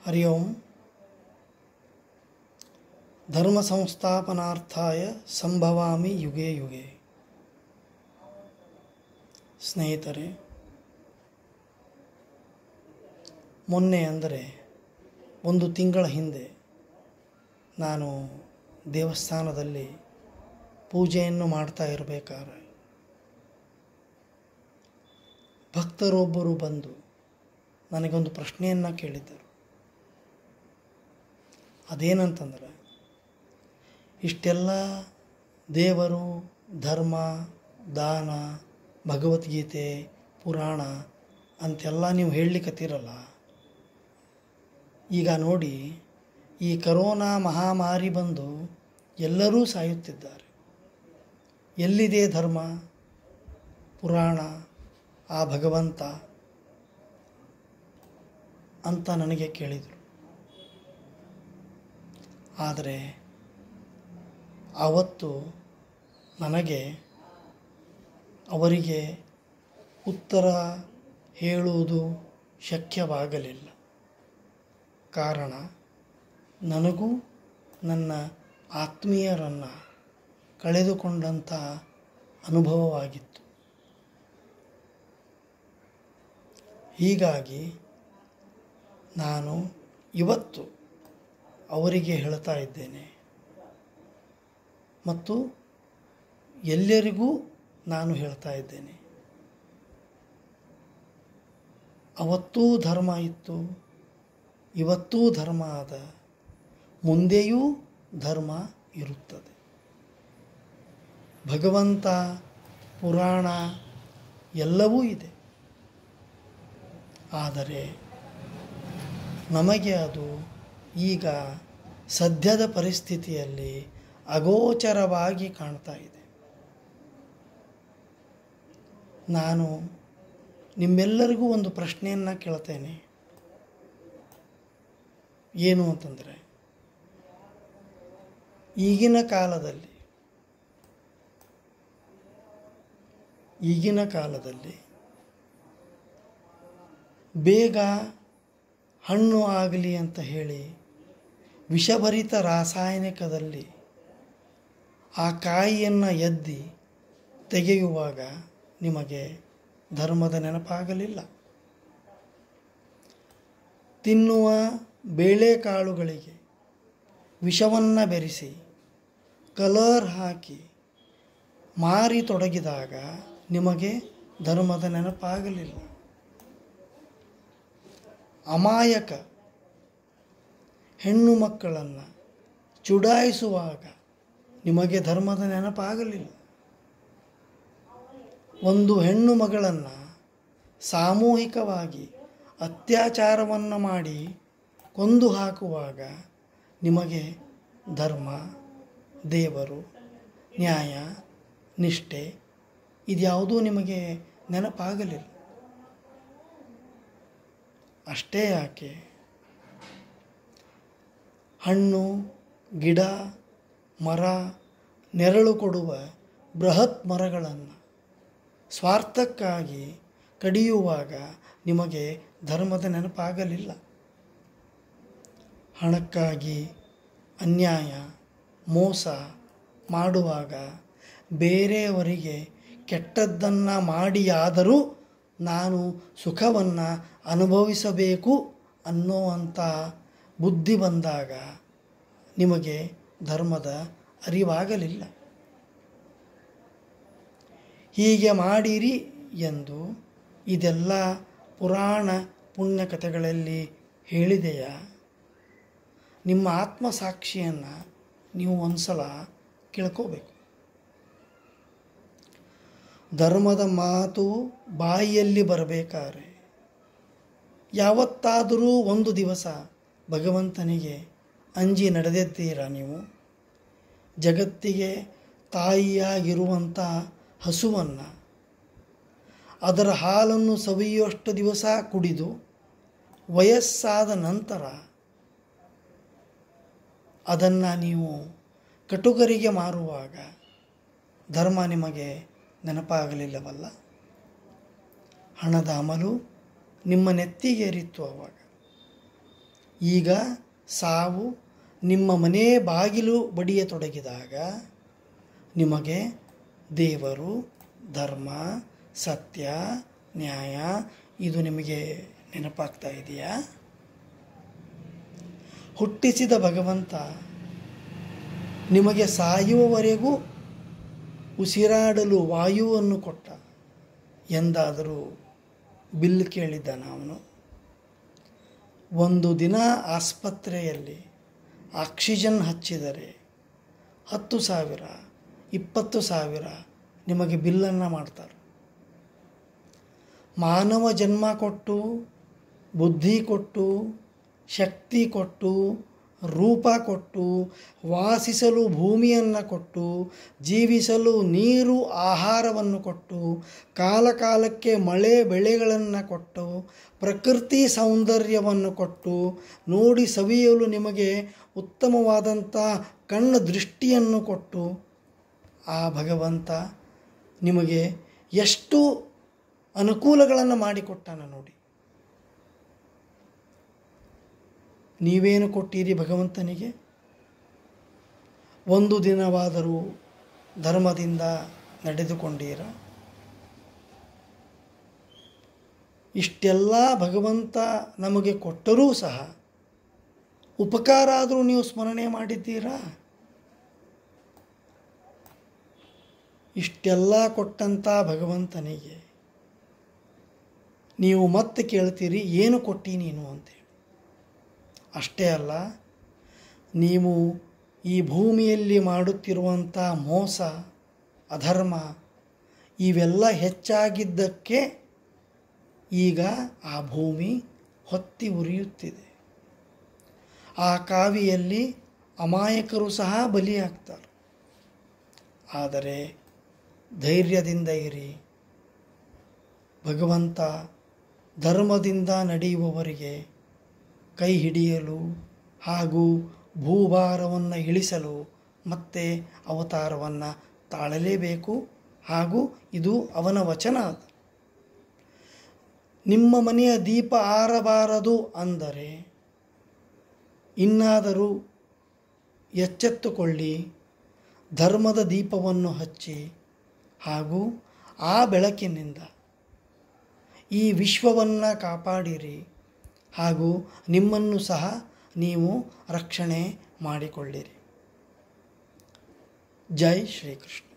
ಹರಿ ಓಂ. ಧರ್ಮ ಸಂಸ್ಥಾಪನಾರ್ಥಾಯ ಸಂಭವಾಮಿ ಯುಗೆ ಯುಗೆ. ಸ್ನೇಹಿತರೆ, ಮೊನ್ನೆ ಅಂದರೆ 1 ತಿಂಗಳ ಹಿಂದೆ ನಾನು ದೇವಸ್ಥಾನದಲ್ಲಿ ಪೂಜೆಯನ್ನು ಮಾಡ್ತಾ ಇರಬೇಕಾದ್ರೆ ಭಕ್ತರೊಬ್ಬರು ಬಂದು ನನಗೊಂದು ಪ್ರಶ್ನೆಯನ್ನು ಕೇಳಿದ್ದರು. ಅದೇನಂತಂದರೆ, ಇಷ್ಟೆಲ್ಲ ದೇವರು, ಧರ್ಮ, ದಾನ, ಭಗವದ್ಗೀತೆ, ಪುರಾಣ ಅಂತೆಲ್ಲ ನೀವು ಹೇಳಲಿಕ್ಕತ್ತೀರಲ್ಲ, ಈಗ ನೋಡಿ ಈ ಕರೋನಾ ಮಹಾಮಾರಿ ಬಂದು ಎಲ್ಲರೂ ಸಾಯುತ್ತಿದ್ದಾರೆ. ಎಲ್ಲಿದೆ ಧರ್ಮ, ಪುರಾಣ, ಆ ಭಗವಂತ ಅಂತ ನನಗೆ ಕೇಳಿದರು. ಆದರೆ ಆವತ್ತು ನನಗೆ ಅವರಿಗೆ ಉತ್ತರ ಹೇಳುವುದು ಶಕ್ಯವಾಗಲಿಲ್ಲ. ಕಾರಣ, ನನಗೂ ನನ್ನ ಆತ್ಮೀಯರನ್ನು ಕಳೆದುಕೊಂಡಂಥ ಅನುಭವವಾಗಿತ್ತು. ಹೀಗಾಗಿ ನಾನು ಇವತ್ತು ಅವರಿಗೆ ಹೇಳ್ತಾ ಇದ್ದೇನೆ ಮತ್ತು ಎಲ್ಲರಿಗೂ ನಾನು ಹೇಳ್ತಾ ಇದ್ದೇನೆ. ಅವತ್ತೂ ಧರ್ಮ ಇತ್ತು, ಇವತ್ತೂ ಧರ್ಮ ಅದ, ಮುಂದೆಯೂ ಧರ್ಮ ಇರುತ್ತದೆ. ಭಗವಂತ, ಪುರಾಣ ಎಲ್ಲವೂ ಇದೆ. ಆದರೆ ನಮಗೆ ಅದು ಈಗ ಸದ್ಯದ ಪರಿಸ್ಥಿತಿಯಲ್ಲಿ ಅಗೋಚರವಾಗಿ ಕಾಣ್ತಾ ಇದೆ. ನಾನು ನಿಮ್ಮೆಲ್ಲರಿಗೂ ಒಂದು ಪ್ರಶ್ನೆಯನ್ನು ಕೇಳ್ತೇನೆ. ಏನು ಅಂತಂದರೆ, ಈಗಿನ ಕಾಲದಲ್ಲಿ ಬೇಗ ಹಣ್ಣು ಆಗಲಿ ಅಂತ ಹೇಳಿ ವಿಷಭರಿತ ರಾಸಾಯನಿಕದಲ್ಲಿ ಆ ಕಾಯಿಯನ್ನು ಎದ್ದಿ ತೆಗೆಯುವಾಗ ನಿಮಗೆ ಧರ್ಮದ ನೆನಪಾಗಲಿಲ್ಲ. ತಿನ್ನುವ ಬೇಳೆಕಾಳುಗಳಿಗೆ ವಿಷವನ್ನು ಬೆರೆಸಿ ಕಲರ್ ಹಾಕಿ ಮಾರಿ ತೊಡಗಿದಾಗ ನಿಮಗೆ ಧರ್ಮದ ನೆನಪಾಗಲಿಲ್ಲ. ಅಮಾಯಕ ಹೆಣ್ಣು ಮಕ್ಕಳನ್ನು ಚುಡಾಯಿಸುವಾಗ ನಿಮಗೆ ಧರ್ಮದ ನೆನಪಾಗಲಿಲ್ಲ. ಒಂದು ಹೆಣ್ಣು ಮಗಳನ್ನು ಸಾಮೂಹಿಕವಾಗಿ ಅತ್ಯಾಚಾರವನ್ನು ಮಾಡಿ ಕೊಂದು ಹಾಕುವಾಗ ನಿಮಗೆ ಧರ್ಮ, ದೇವರು, ನ್ಯಾಯ, ನಿಷ್ಠೆ ಇದ್ಯಾವುದೂ ನಿಮಗೆ ನೆನಪಾಗಲಿಲ್ಲ. ಅಷ್ಟೇ ಯಾಕೆ, ಹಣ್ಣು, ಗಿಡ, ಮರ, ನೆರಳು ಕೊಡುವ ಬೃಹತ್ ಮರಗಳನ್ನು ಸ್ವಾರ್ಥಕ್ಕಾಗಿ ಕಡಿಯುವಾಗ ನಿಮಗೆ ಧರ್ಮದ ನೆನಪಾಗಲಿಲ್ಲ. ಹಣಕ್ಕಾಗಿ ಅನ್ಯಾಯ, ಮೋಸ ಮಾಡುವಾಗ ಬೇರೆಯವರಿಗೆ ಕೆಟ್ಟದ್ದನ್ನು ಮಾಡಿಯಾದರೂ ನಾನು ಸುಖವನ್ನು ಅನುಭವಿಸಬೇಕು ಅನ್ನೋವಂಥ ಬುದ್ಧಿ ಬಂದಾಗ ನಿಮಗೆ ಧರ್ಮದ ಅರಿವಾಗಲಿಲ್ಲ. ಹೀಗೆ ಮಾಡಿರಿ ಎಂದು ಇದೆಲ್ಲ ಪುರಾಣ ಪುಣ್ಯಕಥೆಗಳಲ್ಲಿ ಹೇಳಿದೆಯಾ? ನಿಮ್ಮ ಆತ್ಮಸಾಕ್ಷಿಯನ್ನು ನೀವು ಒಂದು ಸಲ ಕೇಳ್ಕೋಬೇಕು. ಧರ್ಮದ ಮಾತು ಬಾಯಿಯಲ್ಲಿ ಬರಬೇಕಾದ್ರೆ ಯಾವತ್ತಾದರೂ ಒಂದು ದಿವಸ ಭಗವಂತನಿಗೆ ಅಂಜಿ ನಡೆದಿದ್ದೀರಾ ನೀವು? ಜಗತ್ತಿಗೆ ತಾಯಿಯಾಗಿರುವಂಥ ಹಸುವನ್ನು ಅದರ ಹಾಲನ್ನು ಸವಿಯುವಷ್ಟು ದಿವಸ ಕುಡಿದು ವಯಸ್ಸಾದ ನಂತರ ಅದನ್ನು ನೀವು ಕಟುಕರಿಗೆ ಮಾರುವಾಗ ಧರ್ಮ ನಿಮಗೆ ನೆನಪಾಗಲಿಲ್ಲವಲ್ಲ? ಹಣದ ಅಮಲು ನಿಮ್ಮ ನೆತ್ತಿಗೇರಿತ್ತು. ಆವಾಗ ಈಗ ಸಾವು ನಿಮ್ಮ ಮನೆ ಬಾಗಿಲು ಬಡಿಯತೊಡಗಿದಾಗ ನಿಮಗೆ ದೇವರು, ಧರ್ಮ, ಸತ್ಯ, ನ್ಯಾಯ ಇದು ನಿಮಗೆ ನೆನಪಾಗ್ತಾ ಇದೆಯಾ? ಹುಟ್ಟಿಸಿದ ಭಗವಂತ ನಿಮಗೆ ಸಾಯುವವರೆಗೂ ಉಸಿರಾಡಲು ವಾಯುವನ್ನು ಕೊಟ್ಟ. ಎಂದಾದರೂ ಬಿಲ್ ಕೇಳಿದ್ದಾನ ಅವನು? ಒಂದು ದಿನ ಆಸ್ಪತ್ರೆಯಲ್ಲಿ ಆಕ್ಸಿಜನ್ ಹಚ್ಚಿದರೆ 10,000 20,000 ನಿಮಗೆ ಬಿಲ್ಲನ್ನು ಮಾಡ್ತಾರೆ. ಮಾನವ ಜನ್ಮ ಕೊಟ್ಟು, ಬುದ್ಧಿ ಕೊಟ್ಟು, ಶಕ್ತಿ ಕೊಟ್ಟು, ರೂಪ ಕೊಟ್ಟು, ವಾಸಿಸಲು ಭೂಮಿಯನ್ನು ಕೊಟ್ಟು, ಜೀವಿಸಲು ನೀರು ಆಹಾರವನ್ನು ಕೊಟ್ಟು, ಕಾಲಕಾಲಕ್ಕೆ ಮಳೆ ಬೆಳೆಗಳನ್ನು ಕೊಟ್ಟು, ಪ್ರಕೃತಿ ಸೌಂದರ್ಯವನ್ನು ಕೊಟ್ಟು, ನೋಡಿ ಸವಿಯಲು ನಿಮಗೆ ಉತ್ತಮವಾದಂಥ ಕಣ್ಣು ದೃಷ್ಟಿಯನ್ನು ಕೊಟ್ಟು, ಆ ಭಗವಂತ ನಿಮಗೆ ಎಷ್ಟು ಅನುಕೂಲಗಳನ್ನು ಮಾಡಿಕೊಟ್ಟಾನ ನೋಡಿ. ನೀವೇನು ಕೊಟ್ಟಿರಿ ಭಗವಂತನಿಗೆ? ಒಂದು ದಿನವಾದರೂ ಧರ್ಮದಿಂದ ನಡೆದುಕೊಂಡೀರ? ಇಷ್ಟೆಲ್ಲ ಭಗವಂತ ನಮಗೆ ಕೊಟ್ಟರೂ ಸಹ ಉಪಕಾರ ಆದರೂ ನೀವು ಸ್ಮರಣೆ ಮಾಡಿದ್ದೀರಾ? ಇಷ್ಟೆಲ್ಲ ಕೊಟ್ಟಂಥ ಭಗವಂತನಿಗೆ ನೀವು ಮತ್ತೆ ಕೇಳ್ತೀರಿ, ಏನು ಕೊಟ್ಟಿ ನೀನು ಅಂತೇಳಿ. ಅಷ್ಟೇ ಅಲ್ಲ, ನೀವು ಈ ಭೂಮಿಯಲ್ಲಿ ಮಾಡುತ್ತಿರುವಂಥ ಮೋಸ, ಅಧರ್ಮ ಇವೆಲ್ಲ ಹೆಚ್ಚಾಗಿದ್ದಕ್ಕೆ ಈಗ ಆ ಭೂಮಿ ಹೊತ್ತಿ ಉರಿಯುತ್ತಿದೆ. ಆ ಕಾವಿಯಲ್ಲಿ ಅಮಾಯಕರು ಸಹ ಬಲಿಯಾಗ್ತಾರೆ. ಆದರೆ ಧೈರ್ಯದಿಂದ ಇರಿ. ಭಗವಂತ ಧರ್ಮದಿಂದ ನಡೆಯುವವರಿಗೆ ಕೈ ಹಿಡಿಯಲು ಹಾಗೂ ಭೂಭಾರವನ್ನು ಇಳಿಸಲು ಮತ್ತೆ ಅವತಾರವನ್ನು ತಾಳಲೇಬೇಕು. ಹಾಗೂ ಇದು ಅವನ ವಚನ. ನಿಮ್ಮ ಮನೆಯ ದೀಪ ಆರಬಾರದು ಅಂದರೆ ಇನ್ನಾದರೂ ಎಚ್ಚೆತ್ತುಕೊಳ್ಳಿ, ಧರ್ಮದ ದೀಪವನ್ನು ಹಚ್ಚಿ ಹಾಗೂ ಆ ಬೆಳಕಿನಿಂದ ಈ ವಿಶ್ವವನ್ನು ಕಾಪಾಡಿರಿ ಹಾಗೂ ನಿಮ್ಮನ್ನು ಸಹ ನೀವು ರಕ್ಷಣೆ ಮಾಡಿಕೊಳ್ಳಿರಿ. ಜೈ ಶ್ರೀಕೃಷ್ಣ.